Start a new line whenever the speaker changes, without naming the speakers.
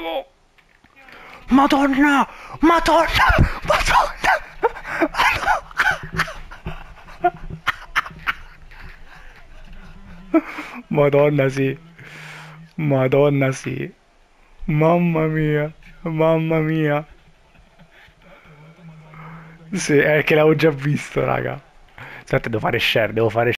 Bravo! Madonna! Madonna! Madonna! Madonna sì. Madonna sì. Mamma mia. Mamma mia. Sì, è che l'avevo già visto, raga. Aspetta, devo fare share, devo fare